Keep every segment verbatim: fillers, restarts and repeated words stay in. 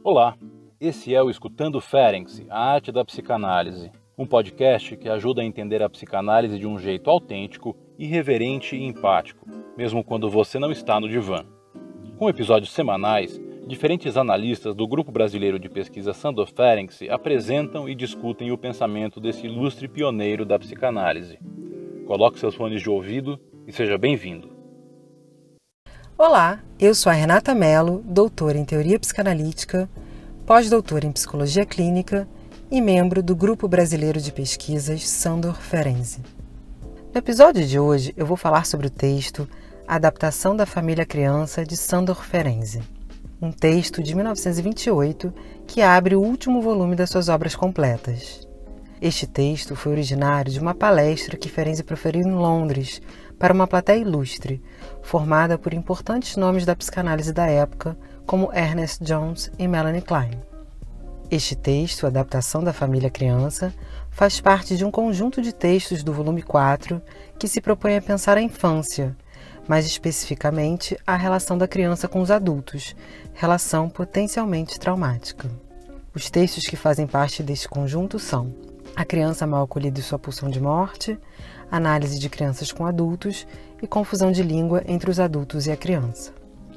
Olá, esse é o Escutando Ferenczi, a arte da psicanálise, um podcast que ajuda a entender a psicanálise de um jeito autêntico, irreverente e empático, mesmo quando você não está no divã. Com episódios semanais, diferentes analistas do Grupo Brasileiro de Pesquisa Sandor Ferenczi apresentam e discutem o pensamento desse ilustre pioneiro da psicanálise. Coloque seus fones de ouvido e seja bem-vindo. Olá, eu sou a Renata Mello, doutora em Teoria Psicanalítica, pós-doutora em Psicologia Clínica e membro do Grupo Brasileiro de Pesquisas Sandor Ferenczi. No episódio de hoje eu vou falar sobre o texto Adaptação da Família Criança de Sandor Ferenczi, um texto de mil novecentos e vinte e oito que abre o último volume das suas obras completas. Este texto foi originário de uma palestra que Ferenczi proferiu em Londres para uma plateia ilustre, formada por importantes nomes da psicanálise da época, como Ernest Jones e Melanie Klein. Este texto, Adaptação da Família Criança, faz parte de um conjunto de textos do volume quatro que se propõe a pensar a infância, mais especificamente a relação da criança com os adultos, relação potencialmente traumática. Os textos que fazem parte deste conjunto são A Criança Mal Acolhida e Sua Pulsão de Morte, Análise de Crianças com Adultos e Confusão de Língua entre os Adultos e a Criança.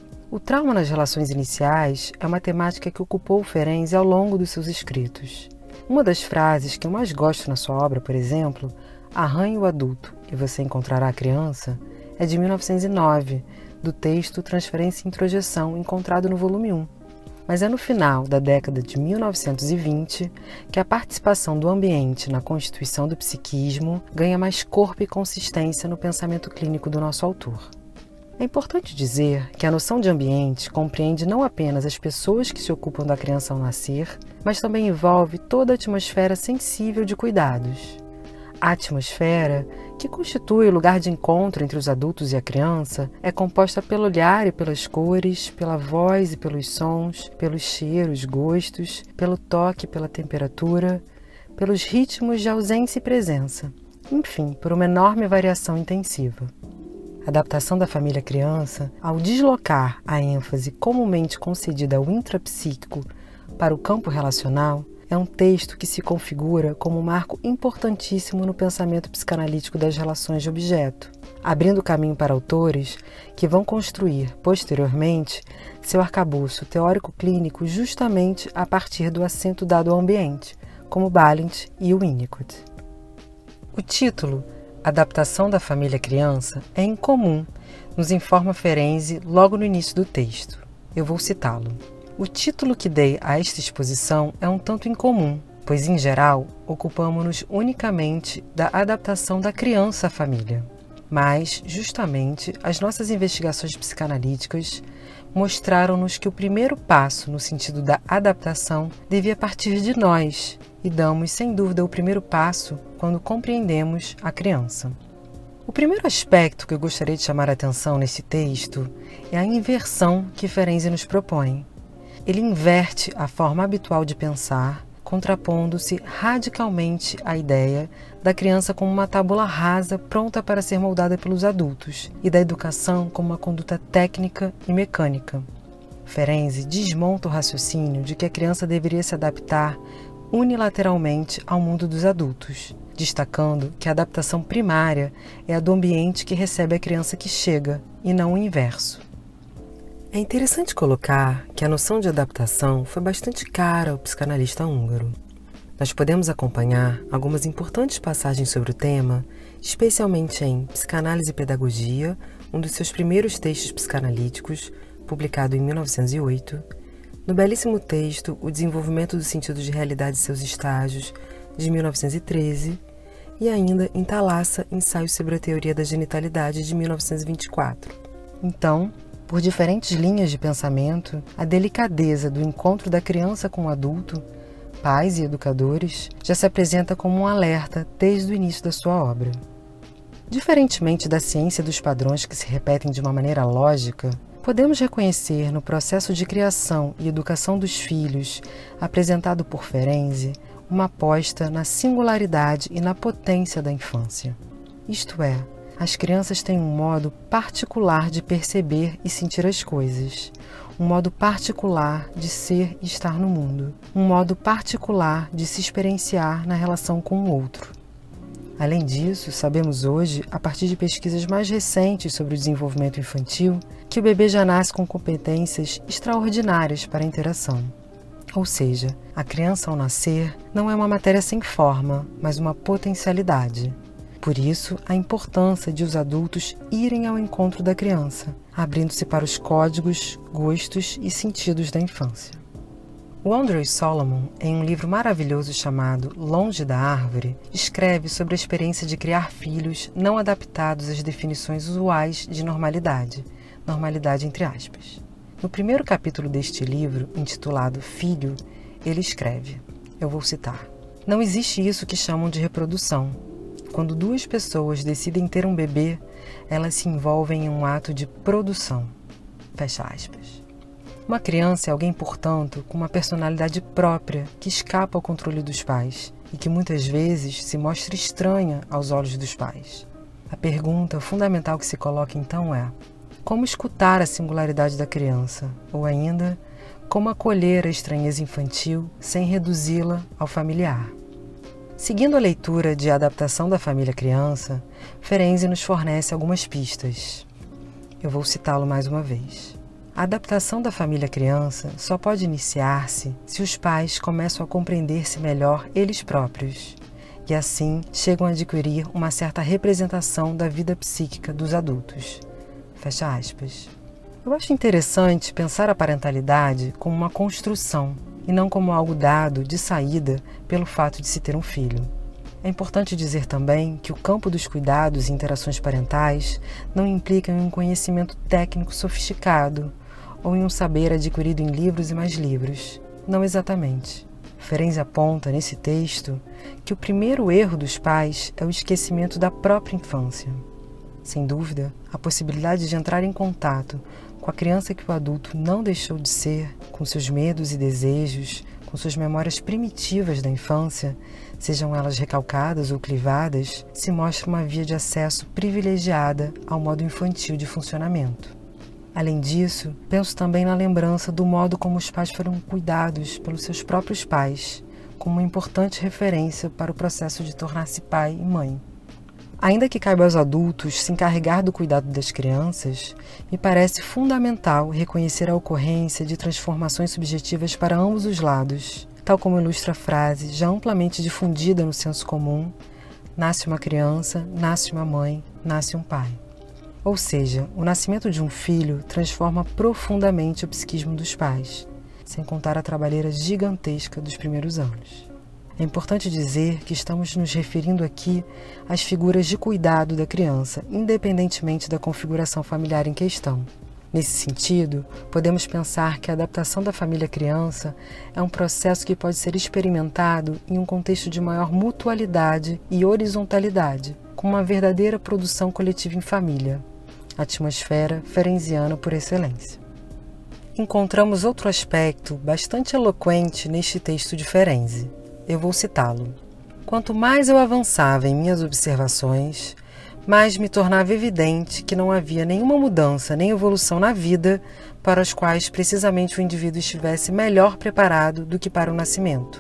O trauma nas relações iniciais é uma temática que ocupou Ferenczi ao longo dos seus escritos. Uma das frases que eu mais gosto na sua obra, por exemplo, Arranhe o adulto e você encontrará a criança, é de mil novecentos e nove, do texto Transferência e Introjeção, encontrado no volume um. Mas é no final da década de mil novecentos e vinte que a participação do ambiente na constituição do psiquismo ganha mais corpo e consistência no pensamento clínico do nosso autor. É importante dizer que a noção de ambiente compreende não apenas as pessoas que se ocupam da criança ao nascer, mas também envolve toda a atmosfera sensível de cuidados. A atmosfera, que constitui o lugar de encontro entre os adultos e a criança, é composta pelo olhar e pelas cores, pela voz e pelos sons, pelos cheiros, gostos, pelo toque e pela temperatura, pelos ritmos de ausência e presença, enfim, por uma enorme variação intensiva. A adaptação da família criança, ao deslocar a ênfase comumente concedida ao intrapsíquico para o campo relacional, é um texto que se configura como um marco importantíssimo no pensamento psicanalítico das relações de objeto, abrindo caminho para autores que vão construir, posteriormente, seu arcabouço teórico-clínico justamente a partir do acento dado ao ambiente, como Balint e Winnicott. O título, Adaptação da Família Criança, é incomum, nos informa Ferenczi logo no início do texto. Eu vou citá-lo. O título que dei a esta exposição é um tanto incomum, pois, em geral, ocupamo-nos unicamente da adaptação da criança à família. Mas, justamente, as nossas investigações psicanalíticas mostraram-nos que o primeiro passo no sentido da adaptação devia partir de nós, e damos, sem dúvida, o primeiro passo quando compreendemos a criança. O primeiro aspecto que eu gostaria de chamar a atenção nesse texto é a inversão que Ferenczi nos propõe. Ele inverte a forma habitual de pensar, contrapondo-se radicalmente à ideia da criança como uma tábula rasa pronta para ser moldada pelos adultos e da educação como uma conduta técnica e mecânica. Ferenczi desmonta o raciocínio de que a criança deveria se adaptar unilateralmente ao mundo dos adultos, destacando que a adaptação primária é a do ambiente que recebe a criança que chega, e não o inverso. É interessante colocar que a noção de adaptação foi bastante cara ao psicanalista húngaro. Nós podemos acompanhar algumas importantes passagens sobre o tema, especialmente em Psicanálise e Pedagogia, um dos seus primeiros textos psicanalíticos, publicado em mil novecentos e oito, no belíssimo texto O Desenvolvimento do Sentido de Realidade e Seus Estágios, de mil novecentos e treze, e ainda em Thalassa, Ensaio sobre a Teoria da Genitalidade, de mil novecentos e vinte e quatro. Então, por diferentes linhas de pensamento, a delicadeza do encontro da criança com o adulto, pais e educadores, já se apresenta como um alerta desde o início da sua obra. Diferentemente da ciência dos padrões que se repetem de uma maneira lógica, podemos reconhecer no processo de criação e educação dos filhos, apresentado por Ferenczi, uma aposta na singularidade e na potência da infância. Isto é, as crianças têm um modo particular de perceber e sentir as coisas, um modo particular de ser e estar no mundo, um modo particular de se experienciar na relação com o outro. Além disso, sabemos hoje, a partir de pesquisas mais recentes sobre o desenvolvimento infantil, que o bebê já nasce com competências extraordinárias para a interação. Ou seja, a criança ao nascer não é uma matéria sem forma, mas uma potencialidade. Por isso, a importância de os adultos irem ao encontro da criança, abrindo-se para os códigos, gostos e sentidos da infância. O Andrew Solomon, em um livro maravilhoso chamado Longe da Árvore, escreve sobre a experiência de criar filhos não adaptados às definições usuais de normalidade, normalidade entre aspas. No primeiro capítulo deste livro, intitulado Filho, ele escreve, eu vou citar, não existe isso que chamam de reprodução. Quando duas pessoas decidem ter um bebê, elas se envolvem em um ato de produção. Fecha aspas. Uma criança é alguém, portanto, com uma personalidade própria que escapa ao controle dos pais e que muitas vezes se mostra estranha aos olhos dos pais. A pergunta fundamental que se coloca então é: como escutar a singularidade da criança? Ou ainda, como acolher a estranheza infantil sem reduzi-la ao familiar? Seguindo a leitura de Adaptação da Família Criança, Ferenczi nos fornece algumas pistas. Eu vou citá-lo mais uma vez. A adaptação da família criança só pode iniciar-se se os pais começam a compreender-se melhor eles próprios, e assim chegam a adquirir uma certa representação da vida psíquica dos adultos. Fecha aspas. Eu acho interessante pensar a parentalidade como uma construção, e não como algo dado de saída pelo fato de se ter um filho. É importante dizer também que o campo dos cuidados e interações parentais não implica em um conhecimento técnico sofisticado ou em um saber adquirido em livros e mais livros. Não exatamente. Ferenczi aponta nesse texto que o primeiro erro dos pais é o esquecimento da própria infância. Sem dúvida, a possibilidade de entrar em contato com a criança que o adulto não deixou de ser, com seus medos e desejos, com suas memórias primitivas da infância, sejam elas recalcadas ou clivadas, se mostra uma via de acesso privilegiada ao modo infantil de funcionamento. Além disso, penso também na lembrança do modo como os pais foram cuidados pelos seus próprios pais, como uma importante referência para o processo de tornar-se pai e mãe. Ainda que caiba aos adultos se encarregar do cuidado das crianças, me parece fundamental reconhecer a ocorrência de transformações subjetivas para ambos os lados, tal como ilustra a frase já amplamente difundida no senso comum: nasce uma criança, nasce uma mãe, nasce um pai. Ou seja, o nascimento de um filho transforma profundamente o psiquismo dos pais, sem contar a trabalheira gigantesca dos primeiros anos. É importante dizer que estamos nos referindo aqui às figuras de cuidado da criança, independentemente da configuração familiar em questão. Nesse sentido, podemos pensar que a adaptação da família-criança é um processo que pode ser experimentado em um contexto de maior mutualidade e horizontalidade, com uma verdadeira produção coletiva em família, a atmosfera ferenciana por excelência. Encontramos outro aspecto bastante eloquente neste texto de Ferenczi. Eu vou citá-lo. Quanto mais eu avançava em minhas observações, mais me tornava evidente que não havia nenhuma mudança nem evolução na vida para as quais precisamente o indivíduo estivesse melhor preparado do que para o nascimento.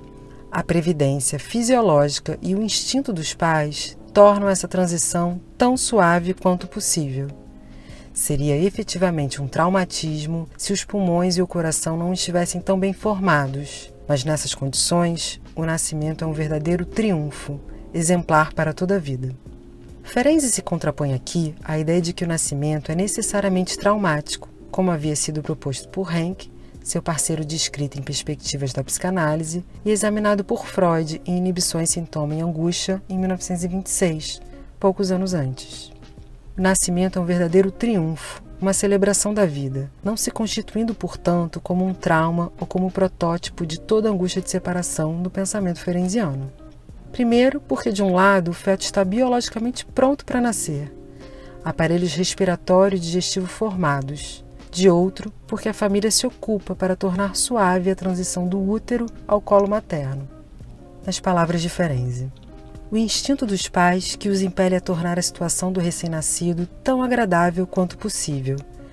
A previdência fisiológica e o instinto dos pais tornam essa transição tão suave quanto possível. Seria efetivamente um traumatismo se os pulmões e o coração não estivessem tão bem formados. Mas nessas condições, o nascimento é um verdadeiro triunfo, exemplar para toda a vida. Ferenczi se contrapõe aqui à ideia de que o nascimento é necessariamente traumático, como havia sido proposto por Henck, seu parceiro de escrita em Perspectivas da Psicanálise, e examinado por Freud em Inibições, Sintoma e Angústia, em mil novecentos e vinte e seis, poucos anos antes. O nascimento é um verdadeiro triunfo, uma celebração da vida, não se constituindo, portanto, como um trauma ou como um protótipo de toda a angústia de separação no pensamento ferenciano. Primeiro, porque de um lado o feto está biologicamente pronto para nascer, aparelhos respiratório e digestivo formados. De outro, porque a família se ocupa para tornar suave a transição do útero ao colo materno. Nas palavras de Ferenczi, o instinto dos pais que os impele a tornar a situação do recém-nascido tão agradável quanto possível.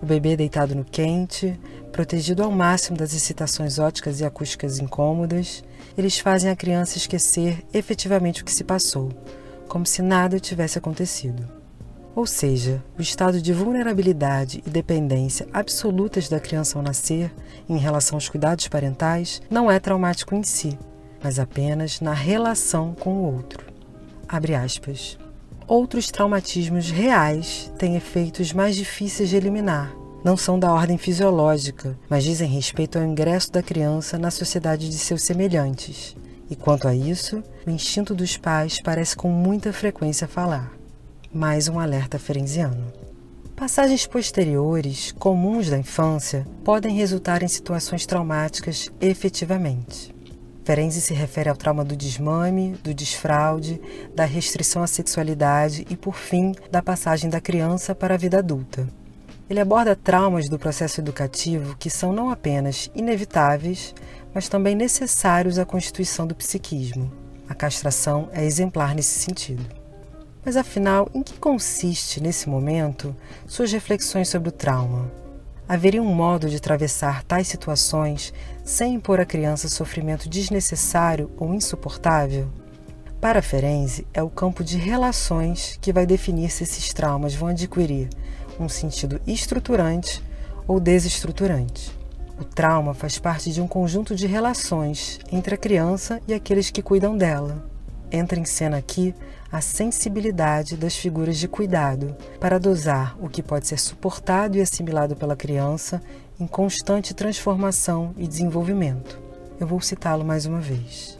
O bebê deitado no quente, protegido ao máximo das excitações ópticas e acústicas incômodas, eles fazem a criança esquecer efetivamente o que se passou, como se nada tivesse acontecido. Ou seja, o estado de vulnerabilidade e dependência absolutas da criança ao nascer, em relação aos cuidados parentais, não é traumático em si, mas apenas na relação com o outro. Abre aspas. Outros traumatismos reais têm efeitos mais difíceis de eliminar. Não são da ordem fisiológica, mas dizem respeito ao ingresso da criança na sociedade de seus semelhantes. E quanto a isso, o instinto dos pais parece com muita frequência falar. Mais um alerta ferenziano. Passagens posteriores, comuns da infância, podem resultar em situações traumáticas efetivamente. Ferenczi se refere ao trauma do desmame, do desfraude, da restrição à sexualidade e, por fim, da passagem da criança para a vida adulta. Ele aborda traumas do processo educativo que são não apenas inevitáveis, mas também necessários à constituição do psiquismo. A castração é exemplar nesse sentido. Mas afinal, em que consiste, nesse momento, suas reflexões sobre o trauma? Haveria um modo de atravessar tais situações sem impor à criança sofrimento desnecessário ou insuportável? Para Ferenczi, é o campo de relações que vai definir se esses traumas vão adquirir um sentido estruturante ou desestruturante. O trauma faz parte de um conjunto de relações entre a criança e aqueles que cuidam dela. Entra em cena aqui a sensibilidade das figuras de cuidado para dosar o que pode ser suportado e assimilado pela criança em constante transformação e desenvolvimento. Eu vou citá-lo mais uma vez.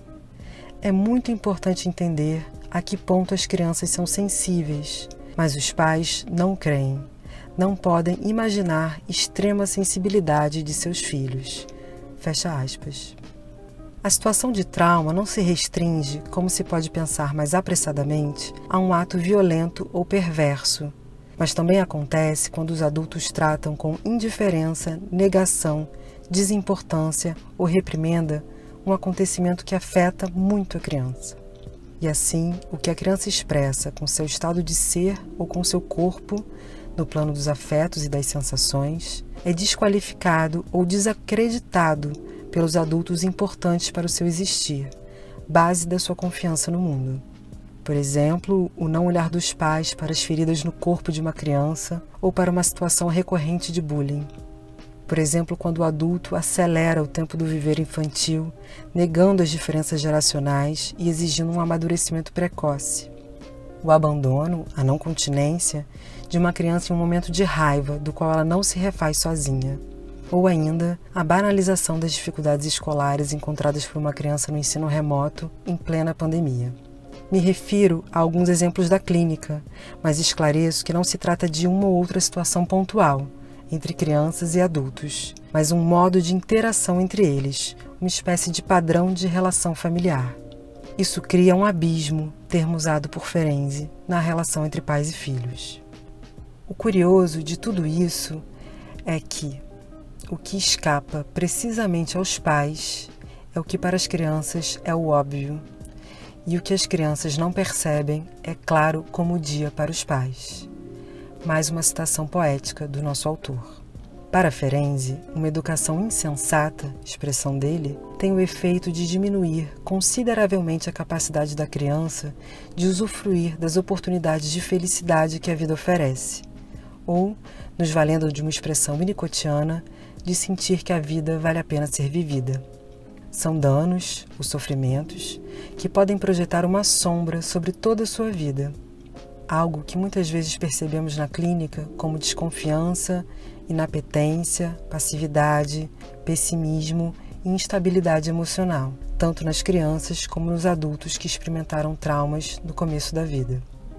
É muito importante entender a que ponto as crianças são sensíveis, mas os pais não creem, não podem imaginar extrema sensibilidade de seus filhos. Fecha aspas. A situação de trauma não se restringe, como se pode pensar mais apressadamente, a um ato violento ou perverso, mas também acontece quando os adultos tratam com indiferença, negação, desimportância ou reprimenda um acontecimento que afeta muito a criança. E assim, o que a criança expressa com seu estado de ser ou com seu corpo, no plano dos afetos e das sensações, é desqualificado ou desacreditado pelos adultos importantes para o seu existir, base da sua confiança no mundo. Por exemplo, o não olhar dos pais para as feridas no corpo de uma criança ou para uma situação recorrente de bullying. Por exemplo, quando o adulto acelera o tempo do viver infantil, negando as diferenças geracionais e exigindo um amadurecimento precoce. O abandono, a não continência, de uma criança em um momento de raiva do qual ela não se refaz sozinha. Ou ainda, a banalização das dificuldades escolares encontradas por uma criança no ensino remoto em plena pandemia. Me refiro a alguns exemplos da clínica, mas esclareço que não se trata de uma ou outra situação pontual, entre crianças e adultos, mas um modo de interação entre eles, uma espécie de padrão de relação familiar. Isso cria um abismo, termo usado por Ferenczi, na relação entre pais e filhos. O curioso de tudo isso é que o que escapa precisamente aos pais é o que para as crianças é o óbvio, e o que as crianças não percebem é claro como o dia para os pais. Mais uma citação poética do nosso autor. Para Ferenczi, uma educação insensata, expressão dele, tem o efeito de diminuir consideravelmente a capacidade da criança de usufruir das oportunidades de felicidade que a vida oferece, ou, nos valendo de uma expressão winnicottiana, de sentir que a vida vale a pena ser vivida. São danos, os sofrimentos, que podem projetar uma sombra sobre toda a sua vida, algo que muitas vezes percebemos na clínica como desconfiança, inapetência, passividade, pessimismo e instabilidade emocional, tanto nas crianças como nos adultos que experimentaram traumas no começo da vida.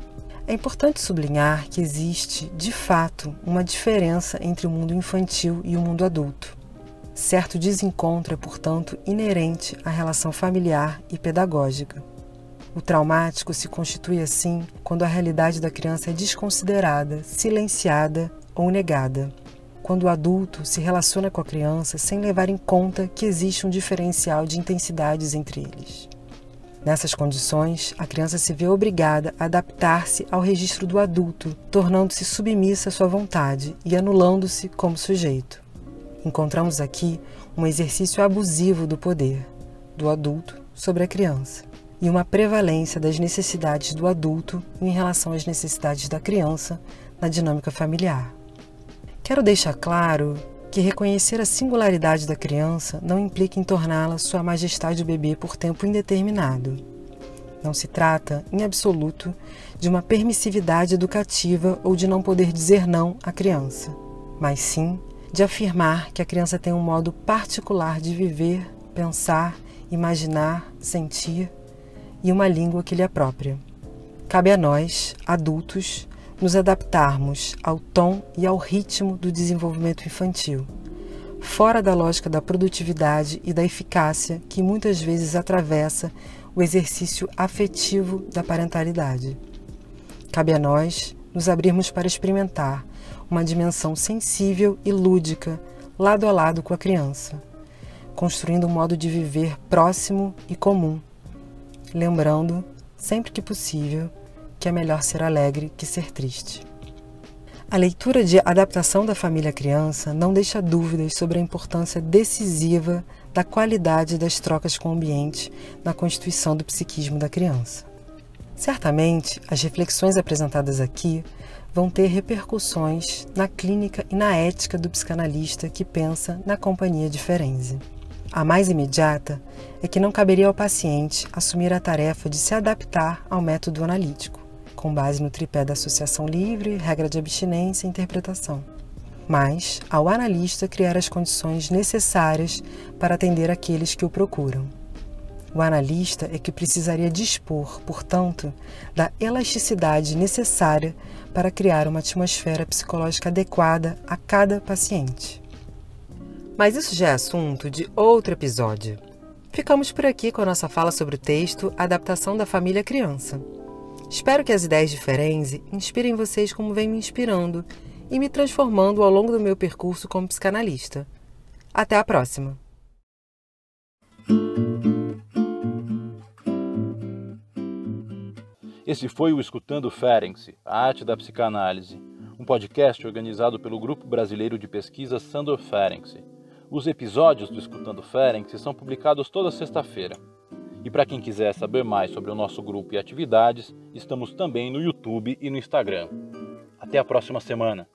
É importante sublinhar que existe, de fato, uma diferença entre o mundo infantil e o mundo adulto. Certo desencontro é, portanto, inerente à relação familiar e pedagógica. O traumático se constitui assim quando a realidade da criança é desconsiderada, silenciada ou negada. Quando o adulto se relaciona com a criança sem levar em conta que existe um diferencial de intensidades entre eles. Nessas condições, a criança se vê obrigada a adaptar-se ao registro do adulto, tornando-se submissa à sua vontade e anulando-se como sujeito. Encontramos aqui um exercício abusivo do poder do adulto sobre a criança e uma prevalência das necessidades do adulto em relação às necessidades da criança na dinâmica familiar. Quero deixar claro que reconhecer a singularidade da criança não implica em torná-la sua majestade bebê por tempo indeterminado. Não se trata, em absoluto, de uma permissividade educativa ou de não poder dizer não à criança, mas sim de afirmar que a criança tem um modo particular de viver, pensar, imaginar, sentir e uma língua que lhe é própria. Cabe a nós, adultos, nos adaptarmos ao tom e ao ritmo do desenvolvimento infantil, fora da lógica da produtividade e da eficácia que muitas vezes atravessa o exercício afetivo da parentalidade. Cabe a nós nos abrirmos para experimentar uma dimensão sensível e lúdica, lado a lado com a criança, construindo um modo de viver próximo e comum, lembrando, sempre que possível, que é melhor ser alegre que ser triste. A leitura de Adaptação da Família à Criança não deixa dúvidas sobre a importância decisiva da qualidade das trocas com o ambiente na constituição do psiquismo da criança. Certamente, as reflexões apresentadas aqui vão ter repercussões na clínica e na ética do psicanalista que pensa na companhia de Ferenczi. A mais imediata é que não caberia ao paciente assumir a tarefa de se adaptar ao método analítico, com base no tripé da associação livre, regra de abstinência e interpretação, mas ao analista criar as condições necessárias para atender aqueles que o procuram. O analista é que precisaria dispor, portanto, da elasticidade necessária para criar uma atmosfera psicológica adequada a cada paciente. Mas isso já é assunto de outro episódio. Ficamos por aqui com a nossa fala sobre o texto Adaptação da Família à Criança. Espero que as ideias de Ferenczi inspirem vocês como vem me inspirando e me transformando ao longo do meu percurso como psicanalista. Até a próxima! Esse foi o Escutando Ferenczi, a arte da psicanálise, um podcast organizado pelo Grupo Brasileiro de Pesquisa Sandor Ferenczi. Os episódios do Escutando Ferenczi são publicados toda sexta-feira. E para quem quiser saber mais sobre o nosso grupo e atividades, estamos também no YouTube e no Instagram. Até a próxima semana!